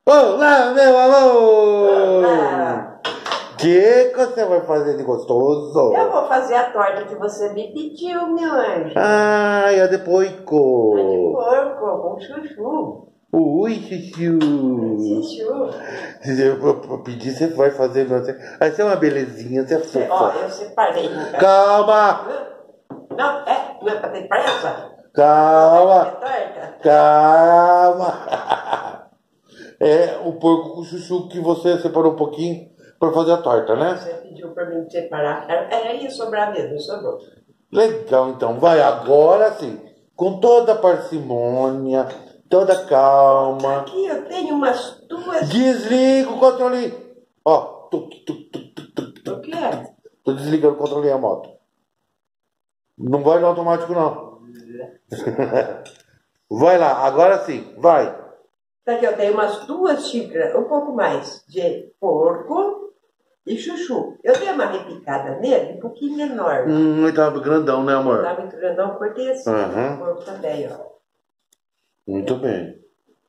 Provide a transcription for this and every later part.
Olá, meu amor! Olá. O que você vai fazer de gostoso? Eu vou fazer a torta que você me pediu, meu anjo. Ai, é de É de porco. porco, com chuchu. Ui, Chuchu. Chuchu. Se eu pedir, você vai fazer. Vai ser uma belezinha, você é Ó, fofa. eu separei. Calma! Não é pra ter pressa? Calma! Torta? Calma! É o porco com chuchu que você separou um pouquinho para fazer a torta, né? Você pediu pra mim separar. Ia sobrar mesmo, sobrou. Legal, então. Vai agora sim. Com toda a parcimônia, toda calma. Aqui eu tenho umas duas. Desliga o controle. Ó, O que é? tô desligando o controle da moto. Não vai no automático, não. Vai lá, agora sim, vai. Aqui eu tenho umas 2 xícaras, um pouco mais, de porco e chuchu. Eu dei uma repicada nele, um pouquinho menor. Ele tava grandão, né, amor? Tá muito grandão, cortei assim. Uhum. O porco também, ó. Muito bem.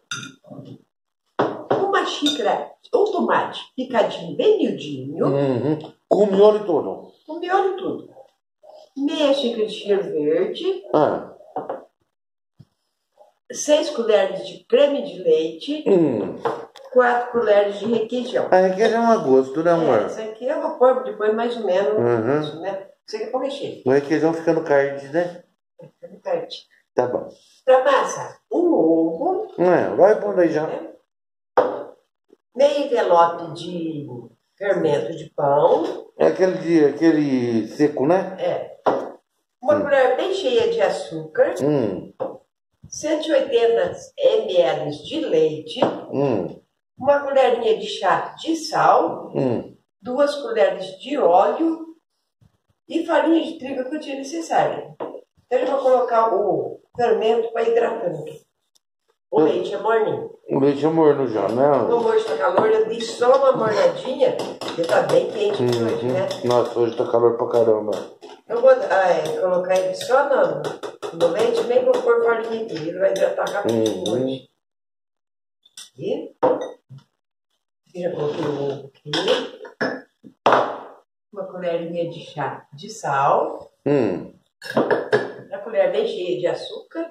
Uma xícara, um tomate picadinho bem miudinho, Com miolo e tudo. com miolo e tudo. Meia xícara de cheiro verde, Ah. 6 colheres de creme de leite, 4 colheres de requeijão. A requeijão é a gosto, né, amor? Isso aqui eu vou pôr depois mais ou menos, isso, né? Isso aqui é para recheio. O requeijão fica no card, né? Tá bom. Para massa, um ovo, Vai pondo aí já. né? Meio envelope de fermento de pão, É aquele seco, né? uma colher bem cheia de açúcar, 180 ml de leite, uma colherinha de chá de sal, 2 colheres de óleo e farinha de trigo que eu tinha necessária. Então eu vou colocar o fermento para hidratando. O leite é morninho. O leite é morno já, né? No hoje está calor, eu dei só uma mornadinha, porque está bem quente hoje, né? Nossa, hoje tá calor pra caramba. Eu vou colocar ele só no leite, nem vou pôr farinha aqui, ele vai hidratar rapidinho hoje. E já coloquei o ovo aqui. Uma colherinha de chá de sal. Uma colher bem cheia de açúcar.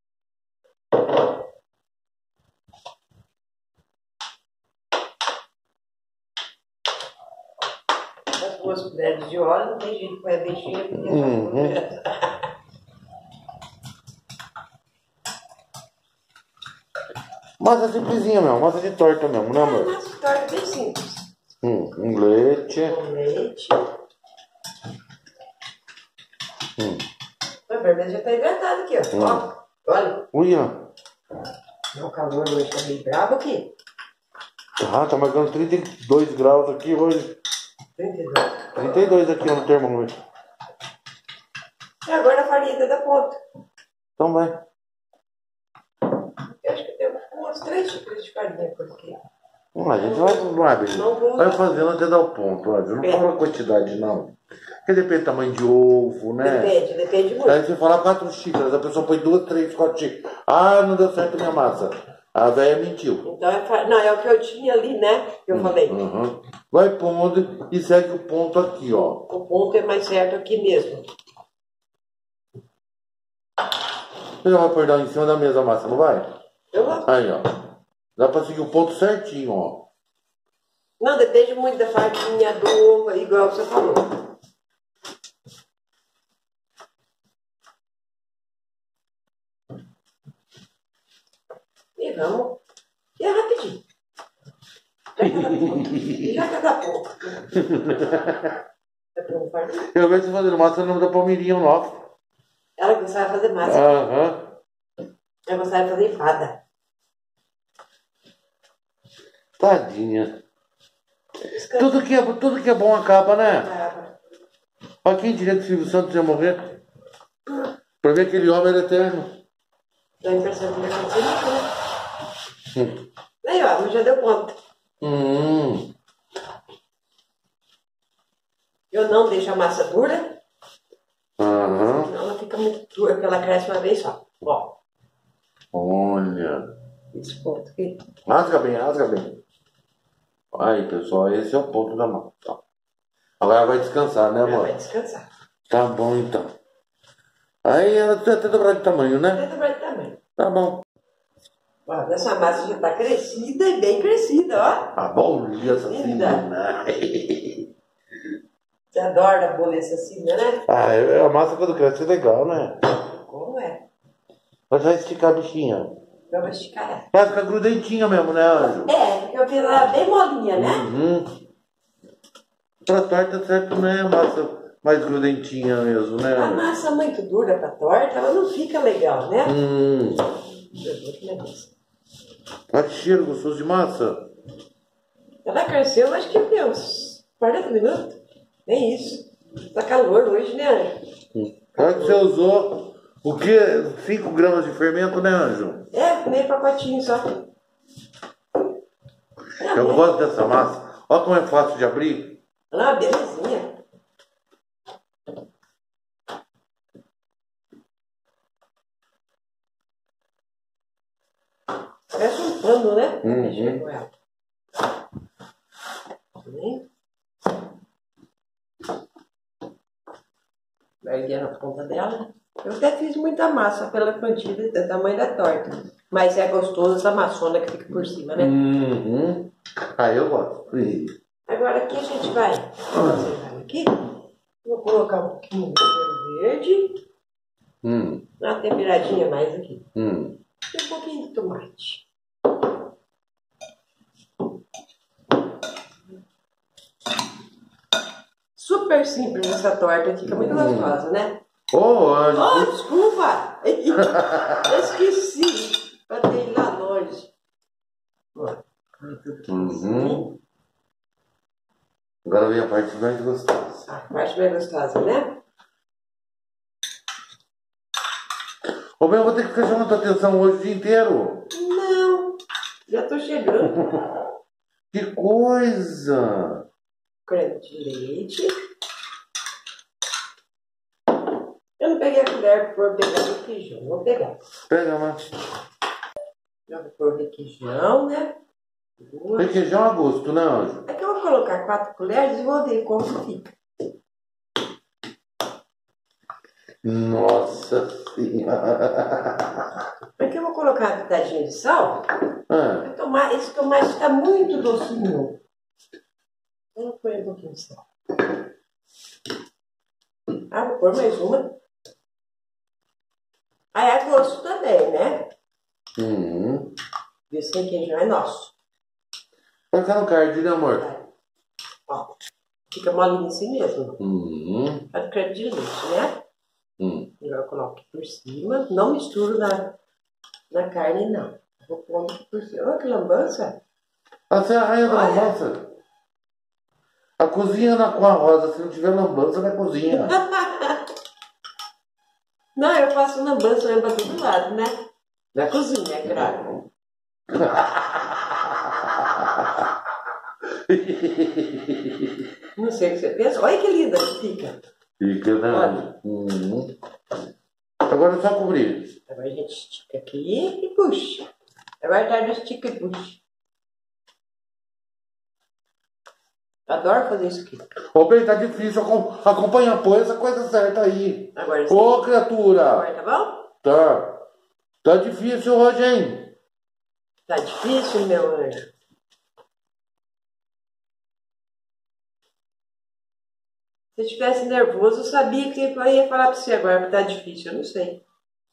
As 2 colheres de óleo, não tem jeito de pôr bem cheia, porque Massa simplesinha mesmo, massa de torta mesmo, né, amor? Massa de torta bem simples. Leite. Com leite. O vermelho já está hidratado aqui, ó. Olha. Uia. O calor hoje está meio bravo aqui. Tá marcando 32 graus aqui hoje. 32. 32 aqui no termômetro. E agora a farinha está da ponta. Então vai. Eu acho que tem umas 3 xícaras de farinha por aqui. A gente vai fazendo até dar o ponto, ó. Não fala a quantidade, não. Porque depende do tamanho de ovo, né? Depende muito. Aí você fala 4 xícaras, a pessoa põe 2, 3, 4 xícaras. Ah, não deu certo a minha massa. A velha mentiu. Então não, é o que eu tinha ali, né? Que eu falei. Vai pondo e segue o ponto aqui, ó. O ponto é mais certo aqui mesmo. Você já vai pôr em cima da mesa a massa, não vai? Eu vou. Aí, ó. Dá pra seguir o ponto certinho, ó. Não, depende muito da farinha do ovo, igual você falou. E vamos. E é rapidinho. Já tá da pouco. Eu vejo você fazendo massa no nome da Palmeirinha, nossa. Ela gostava de fazer massa. Ela gostava de fazer empada. Tadinha. Tudo que é bom acaba, né? Olha quem diria que o Silvio Santos ia morrer. Pra ver aquele homem era eterno. Dá a impressão que ele vai fazer. Aí, ó, já deu conta. Eu não deixo a massa dura. Senão ela fica muito dura, porque ela cresce uma vez só. Ó. Olha. Esse ponto aqui. Rasga bem, rasga bem. Aí, pessoal, esse é o ponto da massa. Agora vai descansar, né, amor? Vai descansar. Tá bom, então. Aí ela tem até dobrar de tamanho, né? Até dobrar de tamanho. Tá bom. Ó, essa massa já tá crescida e bem crescida, ó. Tá bom, essa Linda. Você adora bolo assassina, né? Ah, a massa quando cresce é legal, né? Como é? Mas vai esticar a bichinha. Eu vou esticar. Vai ficar grudentinha mesmo, né, Anjo? É, porque eu fiz ela bem molinha, né? Pra torta, certo, né? Massa mais grudentinha mesmo, né? A massa muito dura pra torta, ela não fica legal, né? Olha que cheiro gostoso de massa. Ela cresceu, acho que tem uns 40 minutos. Nem isso. Tá calor hoje, né, Anjo? Olha que você usou o quê? 5 gramas de fermento, né, Anjo? É, meio pacotinho só. Eu gosto dessa massa. Olha como é fácil de abrir. Ah, belezinha. Parece um pano, né? Mexer com ela. Vai erguer na ponta dela. Eu até fiz muita massa pela quantidade do tamanho da torta. Mas é gostoso essa maçona que fica por cima, né? Ah, eu gosto. Agora aqui a gente vai fazer aqui. Vou colocar um pouquinho de cheiro verde. Uma temperadinha mais aqui. E um pouquinho de tomate. Super simples essa torta, fica muito gostosa, né? Anjo. Desculpa! Eu esqueci. Botei lá longe. Agora vem a parte mais gostosa. A parte mais gostosa, né? Ô, meu, eu vou ter que ficar chamando a atenção hoje o dia inteiro. Não, já tô chegando. Que coisa! Creme de leite. Eu não peguei a colher para pegar o requeijão. Vou pegar. Pega, Mati. Já vou pôr o requeijão, né? Requeijão a gosto, né, Anjo? É que eu vou colocar 4 colheres e vou ver como fica. Nossa Senhora! Aqui eu vou colocar uma pitadinha de sal. Esse tomate está muito docinho. Eu vou pôr um pouquinho de sal. Vou pôr mais uma. Aí é gosto também, né? Esse requeijão é nosso. Vai ficar no card, né, amor? Ó, fica molinho assim mesmo. Faz creme de leite, né? Agora eu coloco aqui por cima. Não misturo na carne, não. Vou pôr aqui por cima. Olha que lambança. Você é a rainha da lambança. A cozinha com a rosa, se não tiver lambança, não é cozinha. Não, eu faço lambança mesmo pra todo lado, né? Na cozinha, é claro. Não sei o que você pensa. Olha que linda que fica. Fica, né? Agora é só cobrir. Agora a gente estica aqui e puxa. Agora tá no estica e puxa. Adoro fazer isso aqui. Ô, bem, tá difícil acompanhar, põe essa coisa certa aí. Agora sim. Ô, criatura. Agora tá bom? Tá. Tá difícil hoje, hein? Tá difícil, meu anjo. Se eu estivesse nervoso, eu sabia que eu ia falar pra você agora, porque tá difícil, eu não sei.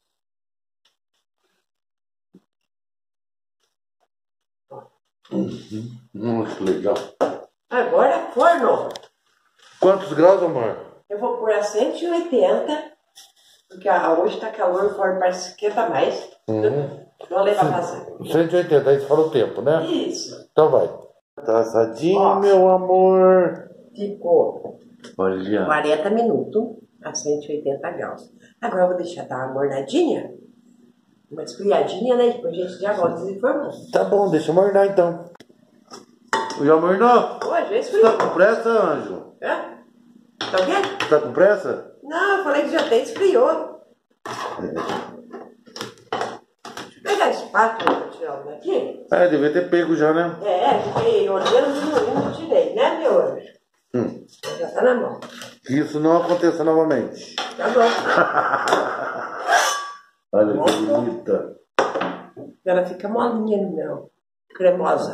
Que legal. Agora, forno. Quantos graus, amor? Eu vou pôr a 180, porque hoje tá calor, o forno parece que esquenta mais. Vou levar pra casa. 180, aí você fala o tempo, né? Isso. Então vai. Tá assadinho, meu amor. Ficou. Olha. 40 minutos a 180 graus. Agora eu vou deixar dar uma mornadinha, uma esfriadinha, né? Depois a gente já volta desinformando. Tá bom, deixa eu mornar então. Já mornou? Hoje já Você esfriou. tá com pressa, Anjo? Tá o quê? Tá com pressa? Não, eu falei que já até esfriou. Deixa eu pegar a espátula. João, aqui. Devia ter pego já, né? Fiquei olhando e não tirei, né, meu anjo? Já tá na mão. Que isso não aconteça novamente. Tá bom. Olha que bonita. Ela fica molinha no mel. Cremosa.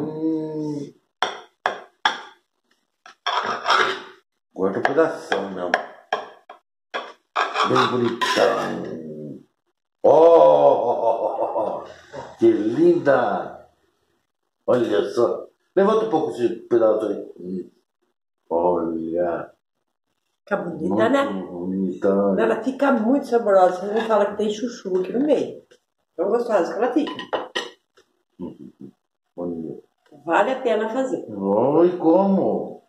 Guarda o pedação, meu. Bem bonitão. Oh, que linda. Olha só. Levanta um pouco esse pedaço aí. Olha. Fica bonita, né? Bonita. Ela fica muito saborosa. Você não fala que tem chuchu aqui no meio. Tão gostosa que ela fica. Vale a pena fazer. Oi, como?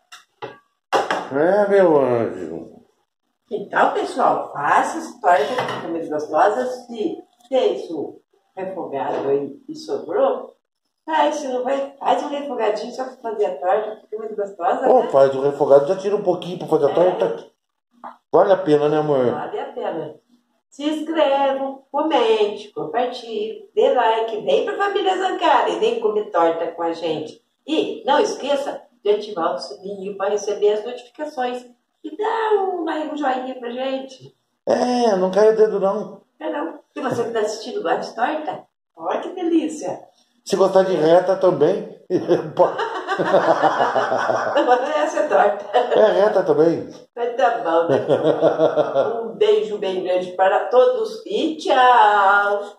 Meu anjo. Então, pessoal, faça essa torta que fica muito gostosa. Se fez o refogado aí e sobrou, se não vai, faz um refogadinho só para fazer a torta, fica muito gostosa. Né? Faz o refogado, já tira um pouquinho para fazer a torta. Vale a pena, né, amor? Vale a pena. Se inscrevam, comente, compartilhe, dê like, vem para a família Zancari, vem comer torta com a gente. E não esqueça de ativar o sininho para receber as notificações. E dá um joinha pra gente. Não cai o dedo, não. Não. Se você está assistindo gosta de torta, olha que delícia. Se gostar de reta também. Essa é torta. Reta também. Mas tá bom, né? Um beijo bem grande para todos e tchau.